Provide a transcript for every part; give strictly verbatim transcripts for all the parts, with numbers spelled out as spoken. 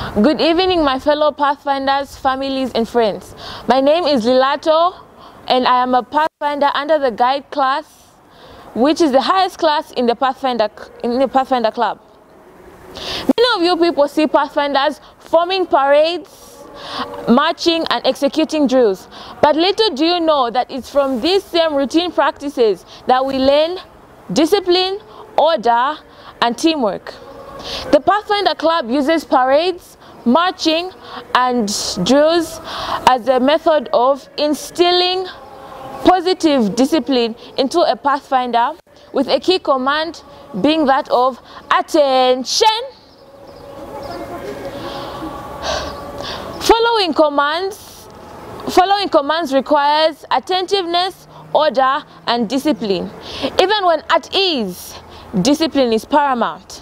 Good evening, my fellow Pathfinders, families, and friends. My name is Lilato, and I am a Pathfinder under the Guide class, which is the highest class in the Pathfinder in the Pathfinder Club. Many of you people see Pathfinders forming parades, marching, and executing drills. But little do you know that it's from these same routine practices that we learn discipline, order, and teamwork. The Pathfinder Club uses parades, marching, and drills as a method of instilling positive discipline into a Pathfinder, with a key command being that of attention. Following commands, following commands requires attentiveness, order, and discipline. Even when at ease, discipline is paramount.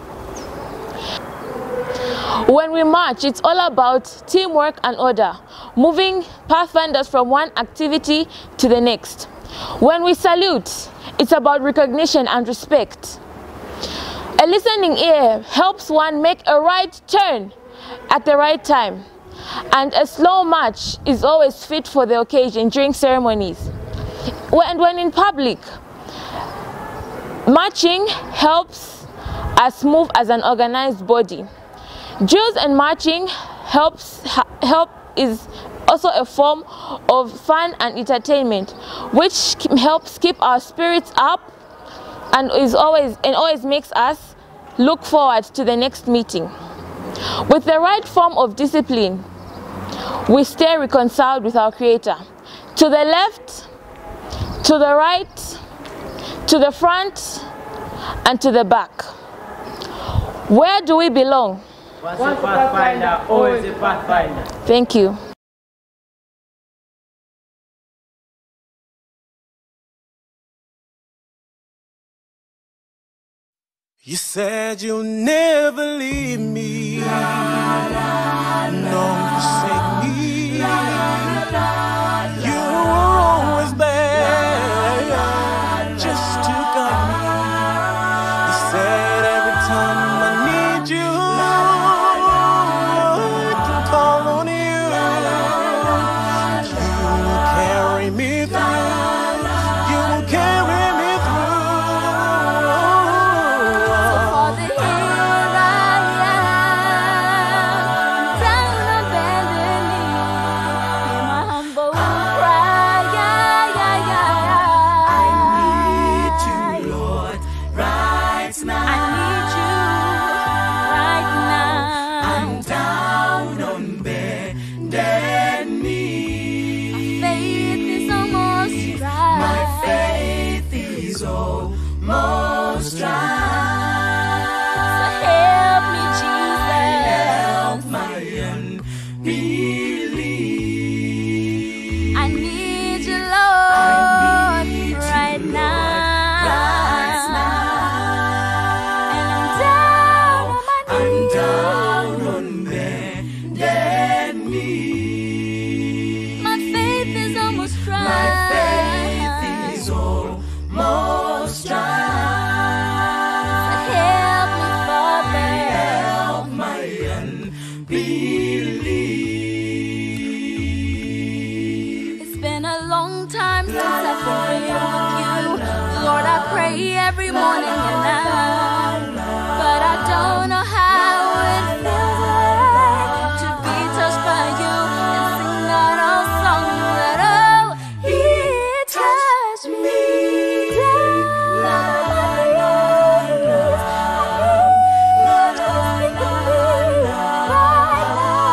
When we march, it's all about teamwork and order, moving Pathfinders from one activity to the next. When we salute, it's about recognition and respect. A listening ear helps one make a right turn at the right time, and a slow march is always fit for the occasion during ceremonies. And when in public, marching helps us move as an organized body. Drills and marching helps help is also a form of fun and entertainment, which helps keep our spirits up and is always and always makes us look forward to the next meeting. With the right form of discipline, we stay reconciled with our Creator. To the left, to the right, to the front, and to the back. Where do we belong? Once a Pathfinder, always a Pathfinder. Thank you. You said you'll never leave me, nor forsake me. You were always there, just to guide me. You said every time I need you, I can call on you. You will carry me through. You will carry me through. Every morning and night, but I don't know how it feels like to be touched by you and sing out all songs that oh, he touched me down my knees. I need you to speak to me right now.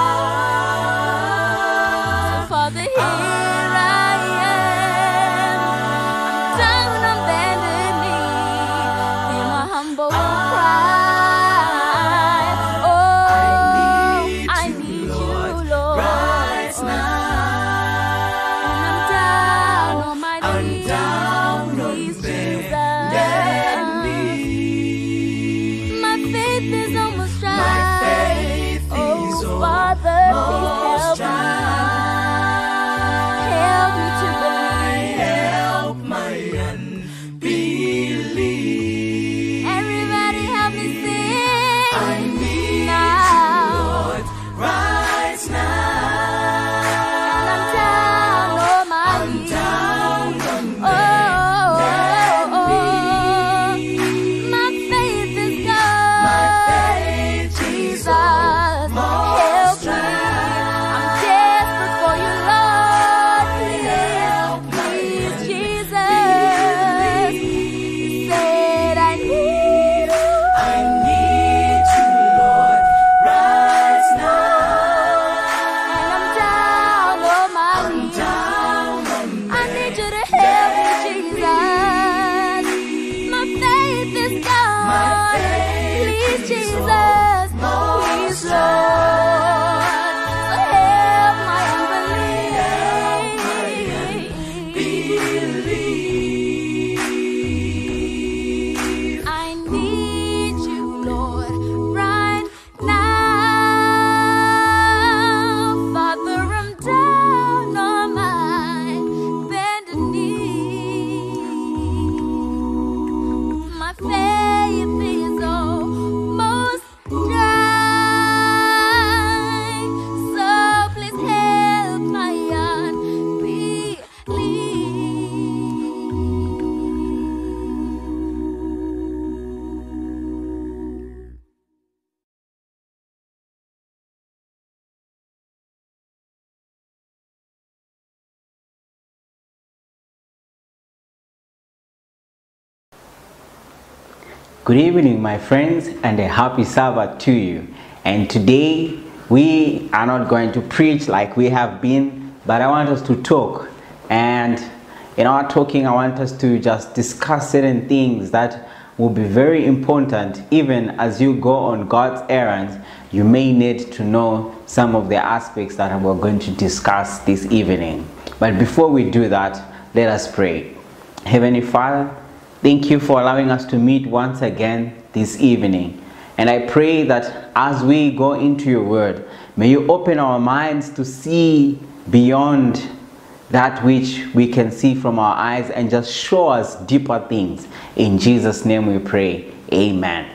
Good evening, my friends, and a happy Sabbath to you. And today we are not going to preach like we have been, but I want us to talk. And in our talking, I want us to just discuss certain things that will be very important. Even as you go on God's errands, you may need to know some of the aspects that we're going to discuss this evening. But before we do that, let us pray. Heavenly Father, thank you for allowing us to meet once again this evening. And I pray that as we go into your word, may you open our minds to see beyond that which we can see from our eyes and just show us deeper things. In Jesus' name we pray. Amen.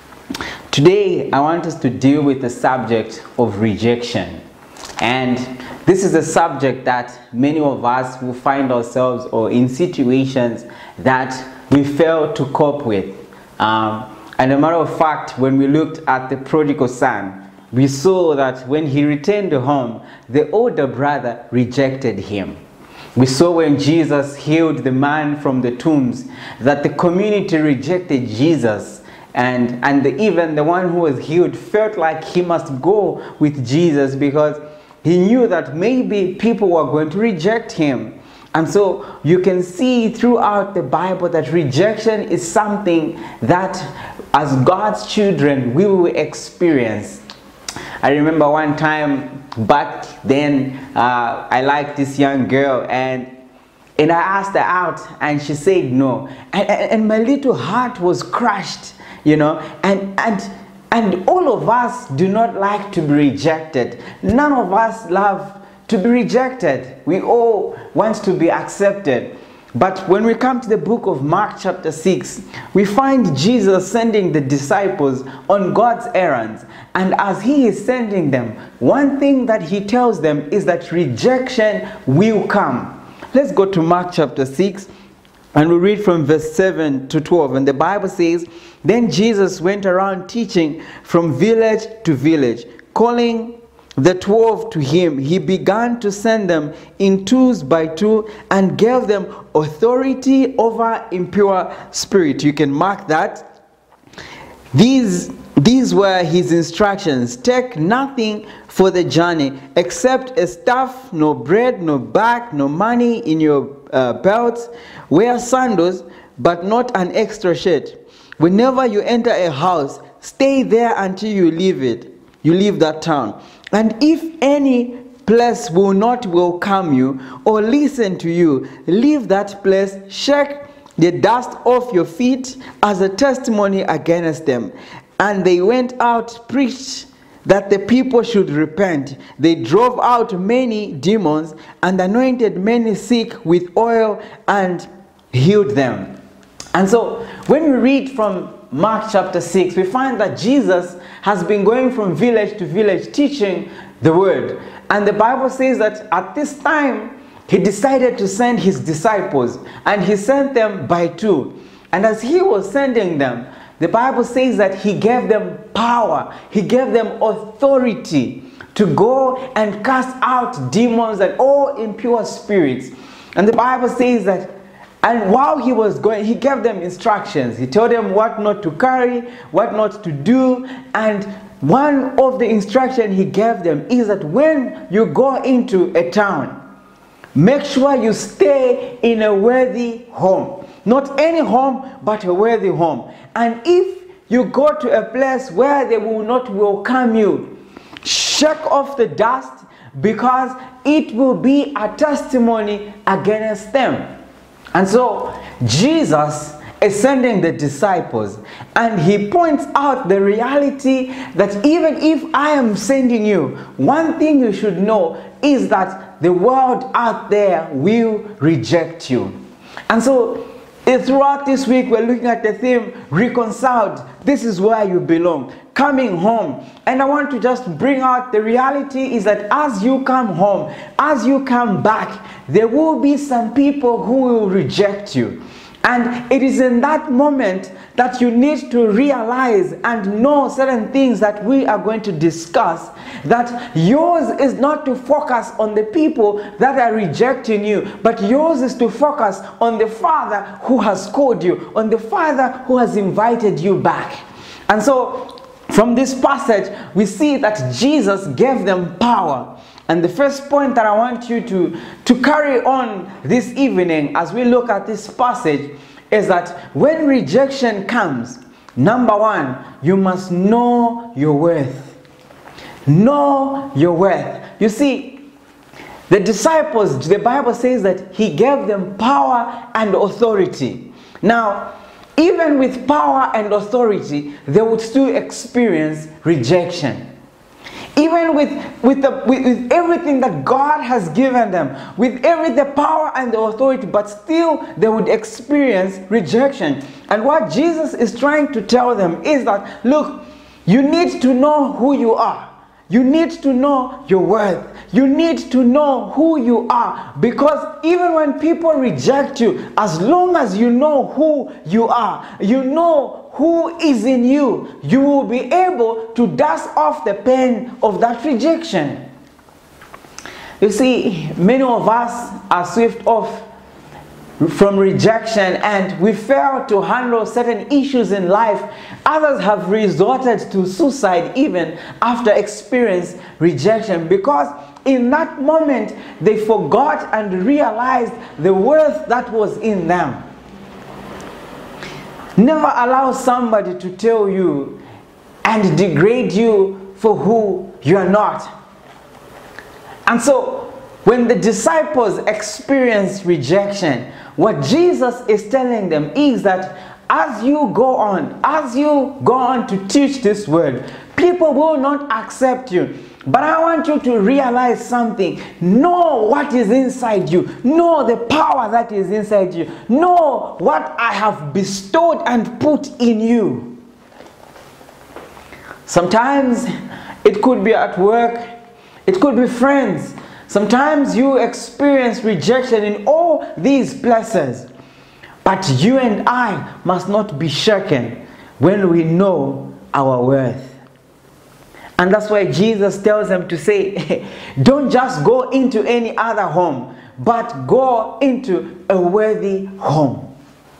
Today, I want us to deal with the subject of rejection. And this is a subject that many of us will find ourselves or in situations that we fail to cope with. Um, and a matter of fact, when we looked at the prodigal son, we saw that when he returned home, the older brother rejected him. We saw when Jesus healed the man from the tombs that the community rejected Jesus, and, and the, even the one who was healed felt like he must go with Jesus because he knew that maybe people were going to reject him. And so you can see throughout the Bible that rejection is something that as God's children we will experience. I remember one time back then, uh, I liked this young girl, and and I asked her out and she said no, and, and, and my little heart was crushed, you know, and and and all of us do not like to be rejected. None of us love to be rejected. We all want to be accepted. But when we come to the book of Mark chapter six, we find Jesus sending the disciples on God's errands. And as he is sending them, one thing that he tells them is that rejection will come. Let's go to Mark chapter six and we read from verse seven to twelve. And the Bible says, "Then Jesus went around teaching from village to village, calling the twelve to him. He began to send them in twos by two and gave them authority over impure spirit." You can mark that. These, these were his instructions. "Take nothing for the journey except a staff, no bread, no bag, no money in your uh, belts. Wear sandals, but not an extra shirt. Whenever you enter a house, stay there until you leave it. You leave that town. And if any place will not welcome you or listen to you, leave that place, shake the dust off your feet as a testimony against them." And they went out, preached that the people should repent. They drove out many demons and anointed many sick with oil and healed them. And so when we read from Mark chapter six, we find that Jesus has been going from village to village teaching the word. And the Bible says that at this time, he decided to send his disciples, and he sent them by two. And as he was sending them, the Bible says that he gave them power. He gave them authority to go and cast out demons and all impure spirits. And the Bible says that, and while he was going, he gave them instructions. He told them what not to carry, what not to do. And one of the instructions he gave them is that when you go into a town, make sure you stay in a worthy home. Not any home, but a worthy home. And if you go to a place where they will not welcome you, shake off the dust, because it will be a testimony against them. And so Jesus is sending the disciples, and he points out the reality that even if I am sending you, one thing you should know is that the world out there will reject you. And so throughout this week we're looking at the theme, reconciled. This is where you belong, coming home. And I want to just bring out the reality is that as you come home, as you come back, there will be some people who will reject you. And it is in that moment that you need to realize and know certain things that we are going to discuss, that yours is not to focus on the people that are rejecting you, but yours is to focus on the Father who has called you, on the Father who has invited you back. And so from this passage, we see that Jesus gave them power. And the first point that I want you to, to carry on this evening as we look at this passage is that when rejection comes, number one, you must know your worth. Know your worth. You see, the disciples, the Bible says that he gave them power and authority. Now, even with power and authority, they would still experience rejection. Even with, with, the, with, with everything that God has given them, with every the power and the authority, but still they would experience rejection. And what Jesus is trying to tell them is that, look, you need to know who you are. You need to know your worth. You need to know who you are. Because even when people reject you, as long as you know who you are, you know who is in you, you will be able to dust off the pain of that rejection. You see, many of us are swift off from rejection and we fail to handle certain issues in life. Others have resorted to suicide even after experiencing rejection, because in that moment they forgot and realized the worth that was in them. Never allow somebody to tell you and degrade you for who you are not. And so when the disciples experience rejection, what Jesus is telling them is that as you go on, as you go on to teach this word, people will not accept you. But I want you to realize something. Know what is inside you. Know the power that is inside you. Know what I have bestowed and put in you. Sometimes it could be at work. It could be friends. Sometimes you experience rejection in all these places. But you and I must not be shaken when we know our worth. And that's why Jesus tells them to say, don't just go into any other home, but go into a worthy home.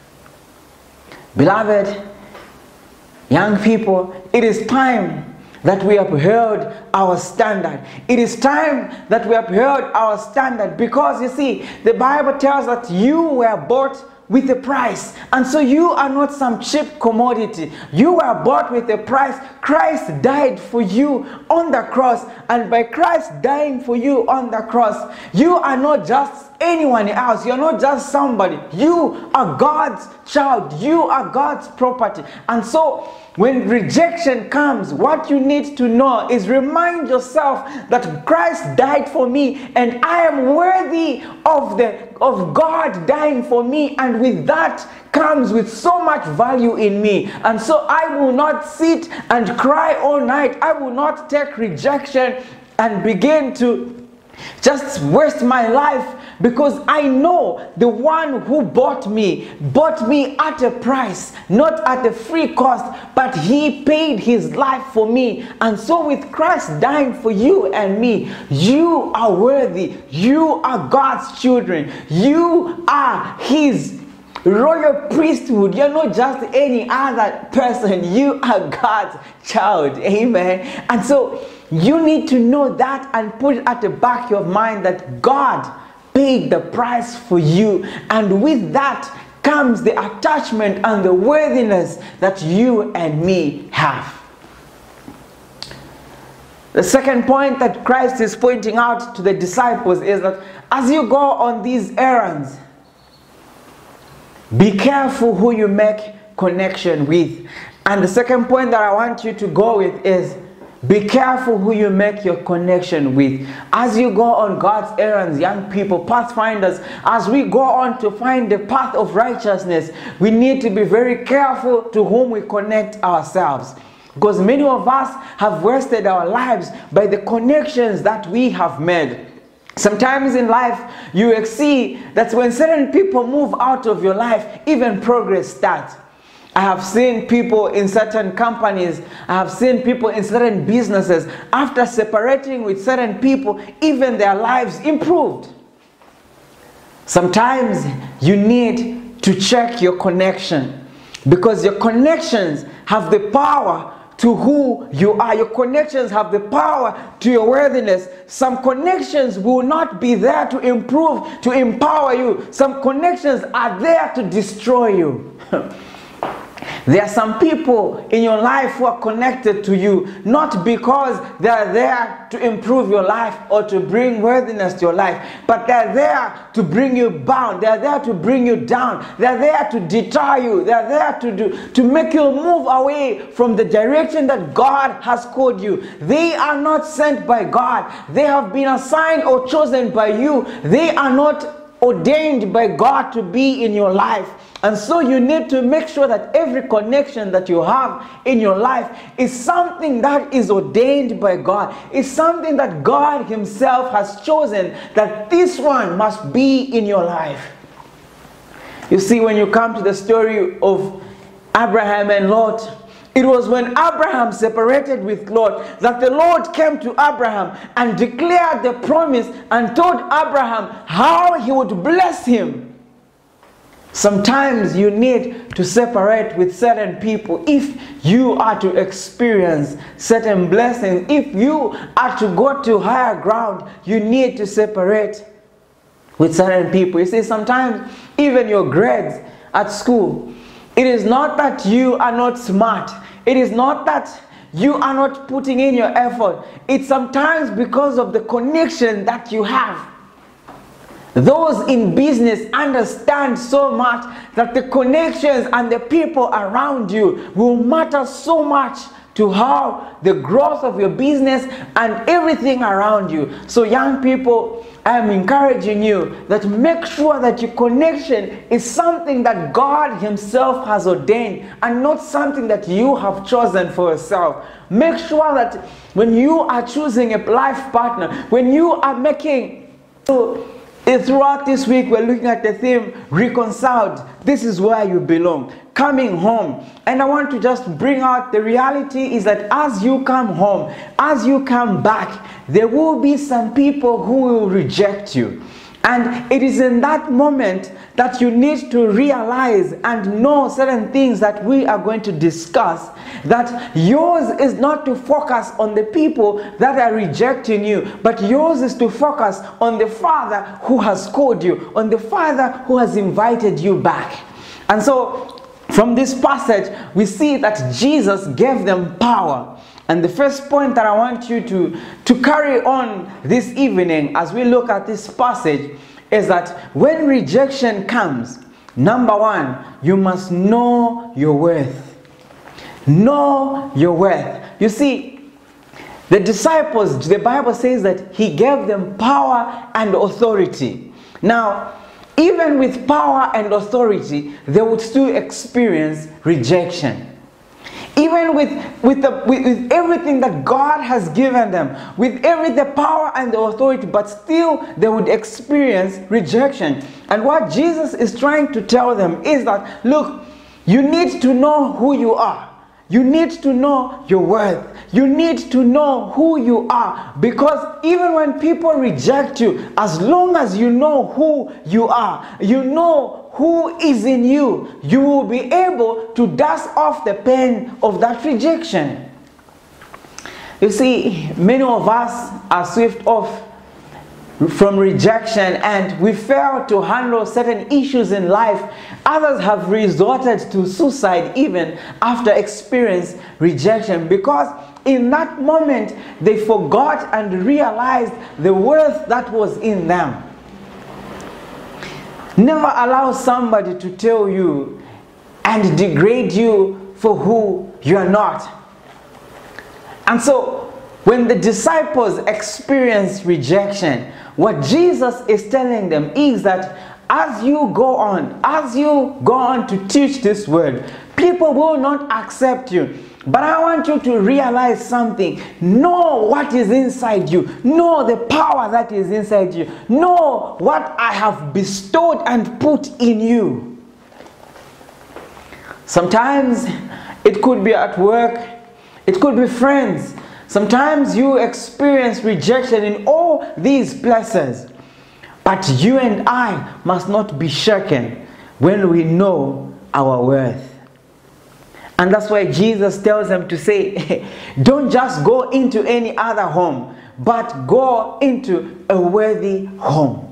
Beloved, young people, it is time that we upheld our standard. It is time that we upheld our standard, because you see, the Bible tells that you were bought with a price, and so you are not some cheap commodity. You were bought with a price. Christ died for you on the cross, and by Christ dying for you on the cross, you are not just anyone else. You're not just somebody. You are God's child. You are God's property. And so when rejection comes, what you need to know is remind yourself that Christ died for me and I am worthy of the of God dying for me, and with that comes with so much value in me. And so I will not sit and cry all night. I will not take rejection and begin to just waste my life, because I know the one who bought me, bought me at a price, not at a free cost, but he paid his life for me. And so with Christ dying for you and me, you are worthy. You are God's children. You are his royal priesthood. You're not just any other person. You are God's child. Amen. And so you need to know that and put it at the back of your mind that God paid the price for you, and with that comes the attachment and the worthiness that you and me have. The second point that Christ is pointing out to the disciples is that as you go on these errands, be careful who you make connection with. And the second point that I want you to go with is, be careful who you make your connection with. As you go on God's errands, young people, pathfinders, as we go on to find the path of righteousness, we need to be very careful to whom we connect ourselves. Because many of us have wasted our lives by the connections that we have made. Sometimes in life, you see that when certain people move out of your life, even progress starts. I have seen people in certain companies, I have seen people in certain businesses, after separating with certain people, even their lives improved. Sometimes you need to check your connection, because your connections have the power to who you are. Your connections have the power to your worthiness. Some connections will not be there to improve, to empower you. Some connections are there to destroy you. There are some people in your life who are connected to you, not because they are there to improve your life or to bring worthiness to your life, but they are there to bring you bound. They are there to bring you down. They are there to deter you. They are there to do to make you move away from the direction that God has called you. They are not sent by God. They have been assigned or chosen by you. They are not ordained by God to be in your life. And so you need to make sure that every connection that you have in your life is something that is ordained by God. It's something that God himself has chosen, that this one must be in your life. You see, when you come to the story of Abraham and Lot, it was when Abraham separated with Lot that the Lord came to Abraham and declared the promise and told Abraham how he would bless him. Sometimes you need to separate with certain people if you are to experience certain blessings. If you are to go to higher ground, you need to separate with certain people. You see, sometimes even your grades at school, it is not that you are not smart. It is not that you are not putting in your effort. It's sometimes because of the connection that you have. Those in business understand so much that the connections and the people around you will matter so much to how the growth of your business and everything around you. So young people, I am encouraging you that make sure that your connection is something that God himself has ordained and not something that you have chosen for yourself. Make sure that when you are choosing a life partner, when you are making... Throughout this week, we're looking at the theme, Reconciled. This is where you belong. Coming home. And I want to just bring out the reality is that as you come home, as you come back, there will be some people who will reject you. And it is in that moment that you need to realize and know certain things that we are going to discuss. That yours is not to focus on the people that are rejecting you, but yours is to focus on the Father who has called you, on the Father who has invited you back. And so from this passage, we see that Jesus gave them power. And the first point that I want you to, to carry on this evening as we look at this passage is that when rejection comes, number one, you must know your worth. Know your worth. You see, the disciples, the Bible says that he gave them power and authority. Now, even with power and authority, they would still experience rejection. Even with, with, the, with, with everything that God has given them, with every the power and the authority, but still they would experience rejection. And what Jesus is trying to tell them is that, look, you need to know who you are. You need to know your worth. You need to know who you are. Because even when people reject you, as long as you know who you are, you know who is in you, you will be able to dust off the pain of that rejection. You see, many of us are swift off from rejection and we fail to handle certain issues in life. Others have resorted to suicide even after experiencing rejection, because in that moment they forgot and realized the worth that was in them. Never allow somebody to tell you and degrade you for who you are not. And so when the disciples experience rejection, what Jesus is telling them is that as you go on, as you go on to teach this word, people will not accept you. But I want you to realize something. Know what is inside you. Know the power that is inside you. Know what I have bestowed and put in you. Sometimes it could be at work. It could be friends. Sometimes you experience rejection in all these places. But you and I must not be shaken when we know our worth. And that's why Jesus tells them to say, don't just go into any other home, but go into a worthy home.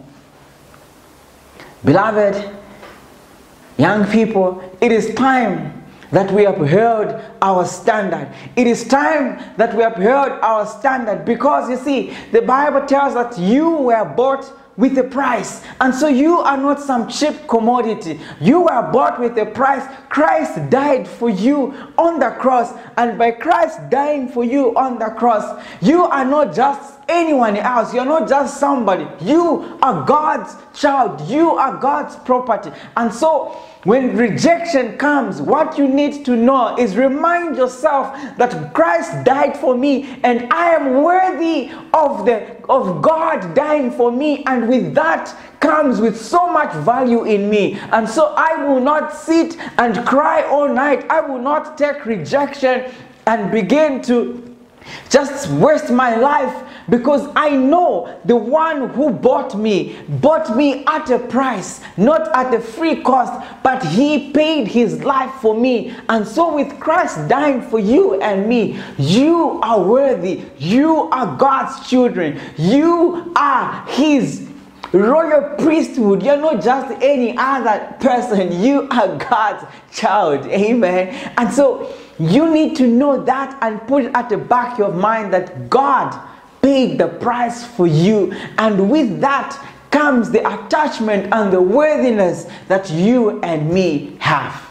Beloved, young people, it is time that we upheld our standard. It is time that we upheld our standard, because you see, the Bible tells that you were bought with a price, and so you are not some cheap commodity. You were bought with a price. Christ died for you on the cross, and by Christ dying for you on the cross, you are not just anyone else. You're not just somebody. You are God's child. You are God's property. And so when rejection comes, what you need to know is remind yourself that Christ died for me, and I am worthy of the of God dying for me, and with that comes with so much value in me. And so I will not sit and cry all night. I will not take rejection and begin to just waste my life, because I know the one who bought me, bought me at a price, not at a free cost, but he paid his life for me. And so with Christ dying for you and me, you are worthy. You are God's children. You are his royal priesthood. You're not just any other person. You are God's child. Amen. And so you need to know that and put it at the back of your mind that God paid the price for you, and with that comes the attachment and the worthiness that you and me have.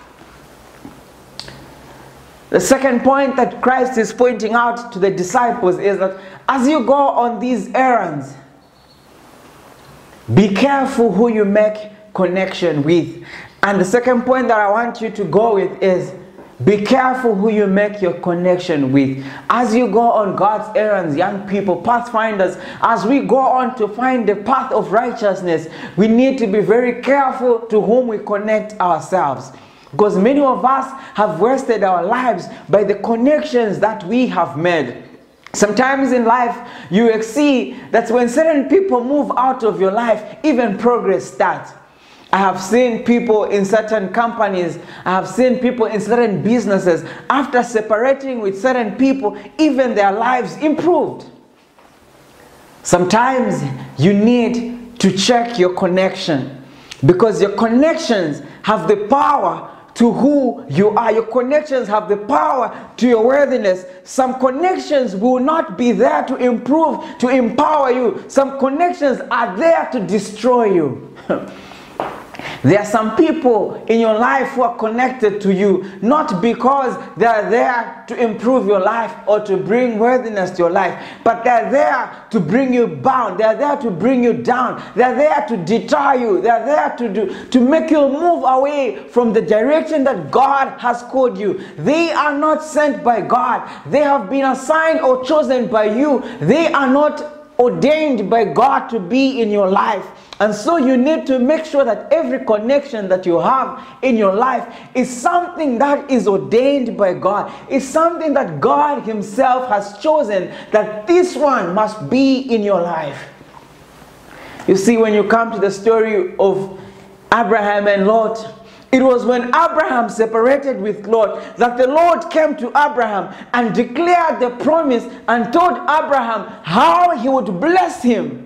The second point that Christ is pointing out to the disciples is that as you go on these errands, be careful who you make connection with. And the second point that I want you to go with is, be careful who you make your connection with. As you go on God's errands, young people, pathfinders, as we go on to find the path of righteousness, we need to be very careful to whom we connect ourselves. Because many of us have wasted our lives by the connections that we have made. Sometimes in life, you see that when certain people move out of your life, even progress starts. I have seen people in certain companies, I have seen people in certain businesses, after separating with certain people, even their lives improved. Sometimes you need to check your connection, because your connections have the power to who you are. Your connections have the power to your worthiness. Some connections will not be there to improve, to empower you. Some connections are there to destroy you. There are some people in your life who are connected to you, not because they are there to improve your life or to bring worthiness to your life, but they are there to bring you bound. They are there to bring you down. They are there to deter you. They are there to do to make you move away from the direction that God has called you. They are not sent by God. They have been assigned or chosen by you. They are not ordained by God to be in your life. And so you need to make sure that every connection that you have in your life is something that is ordained by God. It's something that God himself has chosen, that this one must be in your life. You see, when you come to the story of Abraham and Lot, it was when Abraham separated with Lot that the Lord came to Abraham and declared the promise and told Abraham how he would bless him.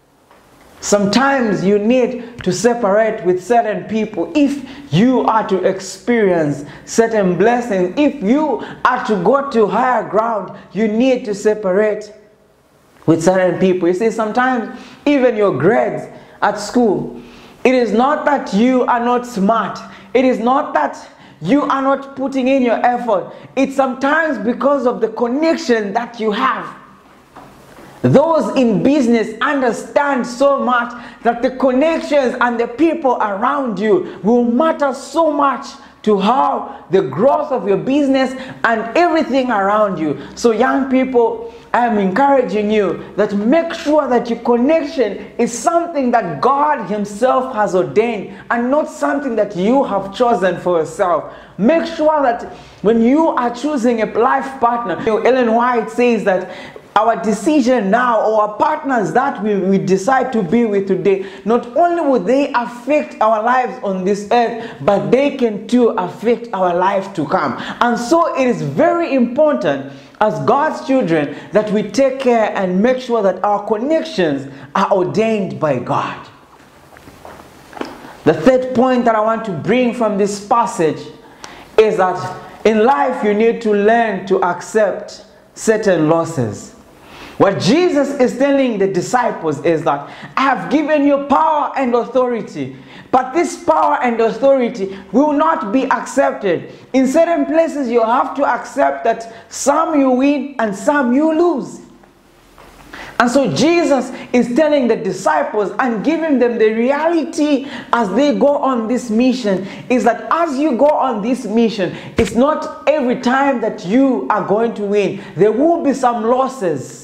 Sometimes you need to separate with certain people if you are to experience certain blessings. If you are to go to higher ground, you need to separate with certain people. You see, sometimes even your grades at school, it is not that you are not smart. It is not that you are not putting in your effort. It's sometimes because of the connection that you have. Those in business understand so much that the connections and the people around you will matter so much to how the growth of your business and everything around you. So young people, I am encouraging you that make sure that your connection is something that God himself has ordained and not something that you have chosen for yourself. Make sure that when you are choosing a life partner, you know, Ellen White says that our decision now, or our partners that we, we decide to be with today, not only will they affect our lives on this earth, but they can too affect our life to come. And so it is very important as God's children that we take care and make sure that our connections are ordained by God. The third point that I want to bring from this passage is that in life you need to learn to accept certain losses. What Jesus is telling the disciples is that I have given you power and authority, but this power and authority will not be accepted. In certain places you have to accept that some you win and some you lose. And so Jesus is telling the disciples and giving them the reality as they go on this mission is that as you go on this mission, it's not every time that you are going to win. There will be some losses.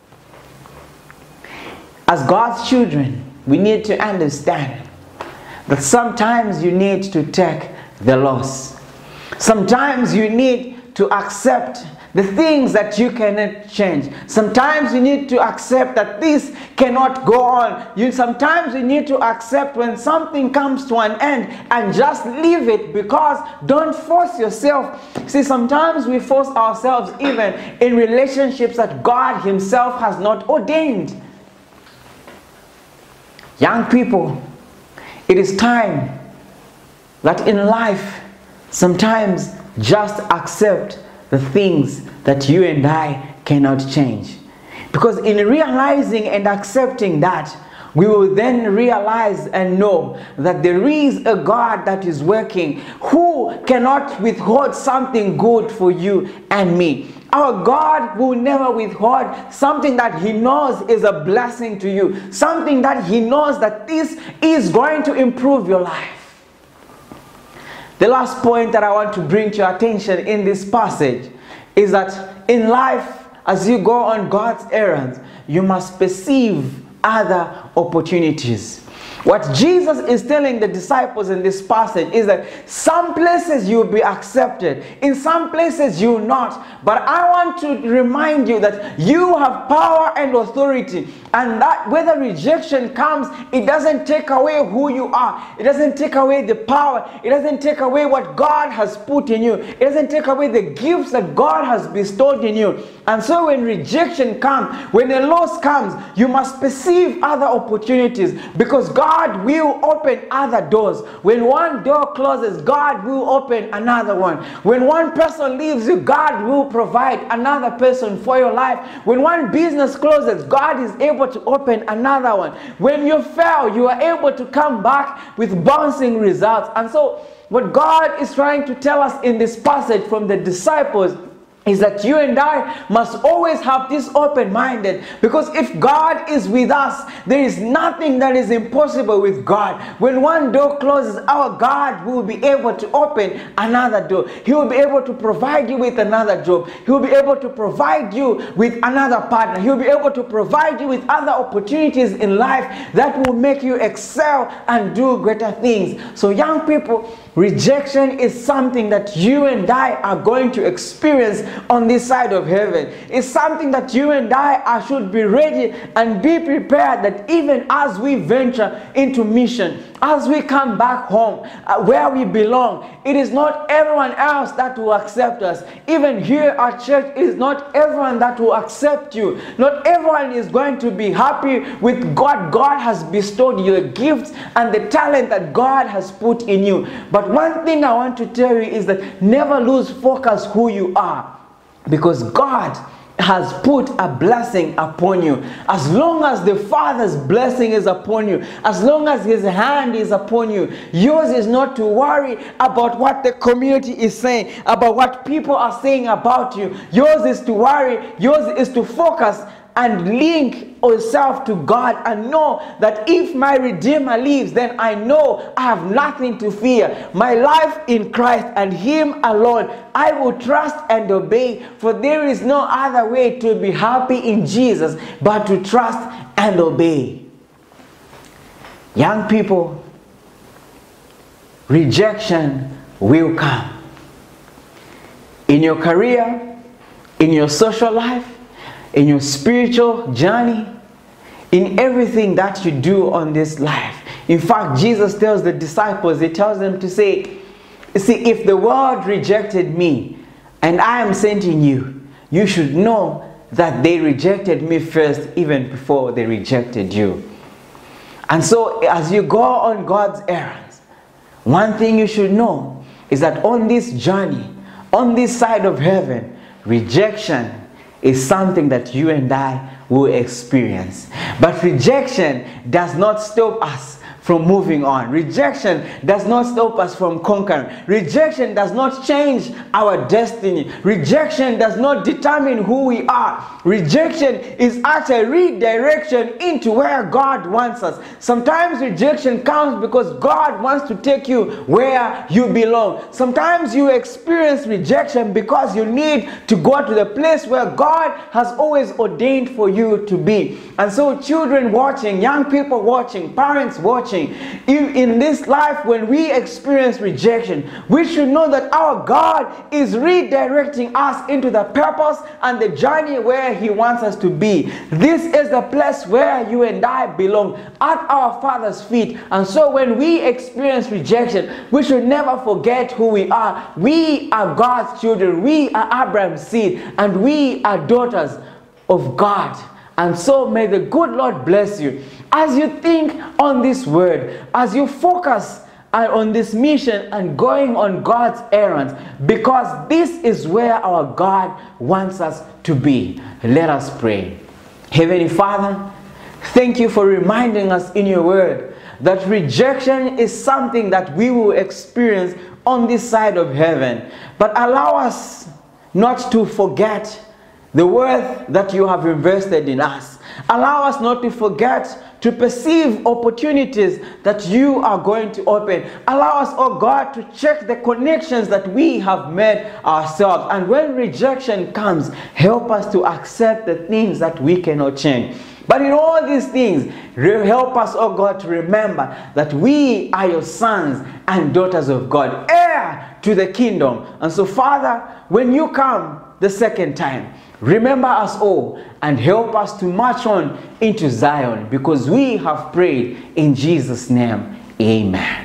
As God's children, we need to understand that sometimes you need to take the loss. Sometimes you need to accept the things that you cannot change. Sometimes you need to accept that this cannot go on. You sometimes you need to accept when something comes to an end and just leave it, because don't force yourself. See, sometimes we force ourselves even in relationships that God himself has not ordained. Young people, it is time that in life, sometimes just accept the things that you and I cannot change. Because in realizing and accepting that, we will then realize and know that there is a God that is working, who cannot withhold something good for you and me. Our God will never withhold something that he knows is a blessing to you. Something that he knows that this is going to improve your life. The last point that I want to bring to your attention in this passage is that in life, as you go on God's errands, you must perceive other opportunities. What Jesus is telling the disciples in this passage is that some places you will be accepted, in some places you will not. But I want to remind you that you have power and authority, and that whether rejection comes, it doesn't take away who you are. It doesn't take away the power. It doesn't take away what God has put in you. It doesn't take away the gifts that God has bestowed in you. And so when rejection comes, when a loss comes, you must perceive other opportunities, because God God will open other doors. When one door closes, God will open another one. When one person leaves you, God will provide another person for your life. When one business closes, God is able to open another one. When you fail, you are able to come back with bouncing results. And so what God is trying to tell us in this passage from the disciples is that you and I must always have this open-minded, because if God is with us, there is nothing that is impossible with God. When one door closes, our God will be able to open another door. He will be able to provide you with another job. He will be able to provide you with another partner. He will be able to provide you with other opportunities in life that will make you excel and do greater things. So young people, rejection is something that you and I are going to experience on this side of heaven. It's something that you and I are, should be ready and be prepared, that even as we venture into mission, as we come back home, uh, where we belong, it is not everyone else that will accept us. Even here at church, it is not everyone that will accept you. Not everyone is going to be happy with God. God has bestowed you the gifts and the talent that God has put in you. But one thing I want to tell you is that never lose focus who you are, because God has put a blessing upon you. As long as the Father's blessing is upon you, as long as his hand is upon you, yours is not to worry about what the community is saying, about what people are saying about you. Yours is to worry, yours is to focus and link yourself to God and know that if my Redeemer lives, then I know I have nothing to fear. My life in Christ and Him alone, I will trust and obey, for there is no other way to be happy in Jesus but to trust and obey. Young people, rejection will come. In your career, in your social life, in your spiritual journey, in everything that you do on this life. In fact, Jesus tells the disciples, He tells them to say, see, if the world rejected me and I am sending you, you should know that they rejected me first even before they rejected you. And so as you go on God's errands, one thing you should know is that on this journey, on this side of heaven, rejection is something that you and I will experience. But rejection does not stop us from moving on. Rejection does not stop us from conquering. Rejection does not change our destiny. Rejection does not determine who we are. Rejection is actually redirection into where God wants us. Sometimes rejection comes because God wants to take you where you belong. Sometimes you experience rejection because you need to go to the place where God has always ordained for you to be. And so children watching, young people watching, parents watching, In, in this life, when we experience rejection, we should know that our God is redirecting us into the purpose and the journey where He wants us to be. This is the place where you and I belong, at our Father's feet. And so when we experience rejection, we should never forget who we are. We are God's children. We are Abraham's seed, and we are daughters of God. And so may the good Lord bless you as you think on this word, as you focus on this mission and going on God's errands, because this is where our God wants us to be. Let us pray. Heavenly Father, thank you for reminding us in your word that rejection is something that we will experience on this side of heaven. But allow us not to forget the worth that you have invested in us. Allow us not to forget to perceive opportunities that you are going to open. Allow us, oh God, to check the connections that we have made ourselves. And when rejection comes, help us to accept the things that we cannot change. But in all these things, help us, oh God, to remember that we are your sons and daughters of God, heir to the kingdom. And so, Father, when you come the second time, remember us all and help us to march on into Zion, because we have prayed in Jesus' name. Amen.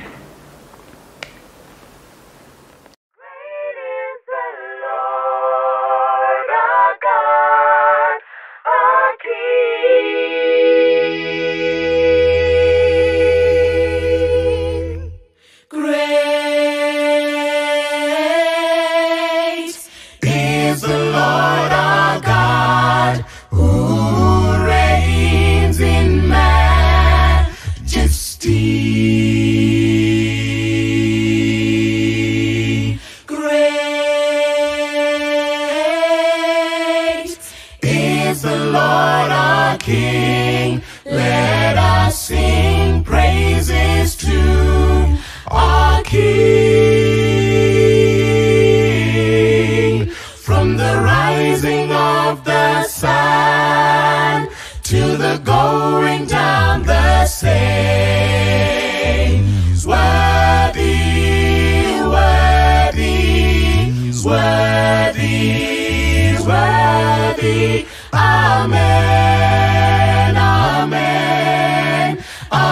Amen, amen,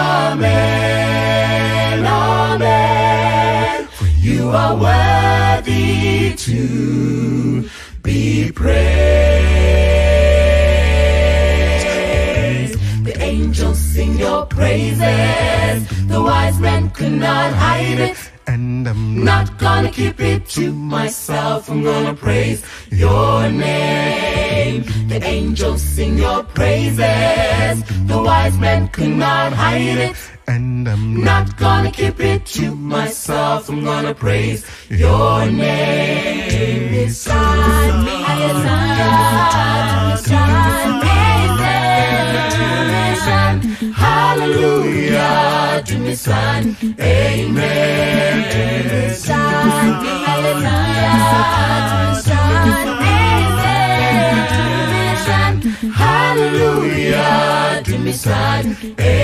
amen, amen. For you are worthy to be praised. The angels sing your praises, the wise men could not hide it. And I'm not gonna keep it to myself, I'm gonna praise your name. The angels sing your praises, the wise men could not hide it. And I'm not gonna keep it to myself, I'm gonna praise your name. It's time, it's time, it's time, it's time. me son. Amen. Hallelujah to me son.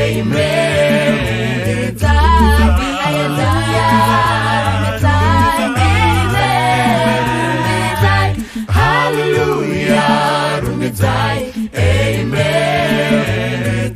Amen. Hallelujah to me son. Amen.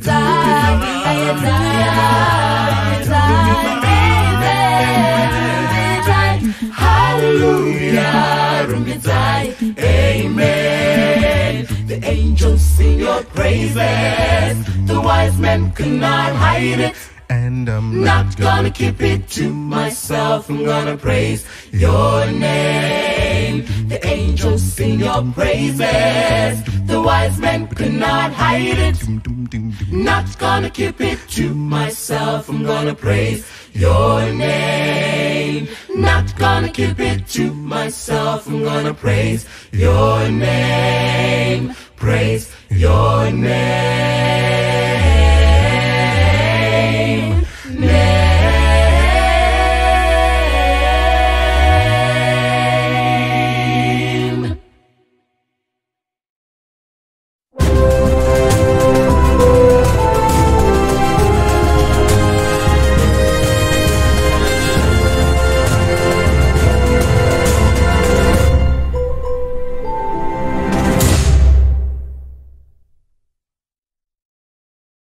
Hallelujah, Rumbitai, amen. The angels sing your praises, the wise men could not hide it. And I'm not gonna keep it to myself, I'm gonna praise your name. The angels sing your praises, the wise men could not hide it. Not gonna keep it to myself, I'm gonna praise your name. Not gonna keep it to myself, I'm gonna praise your name. Praise your name.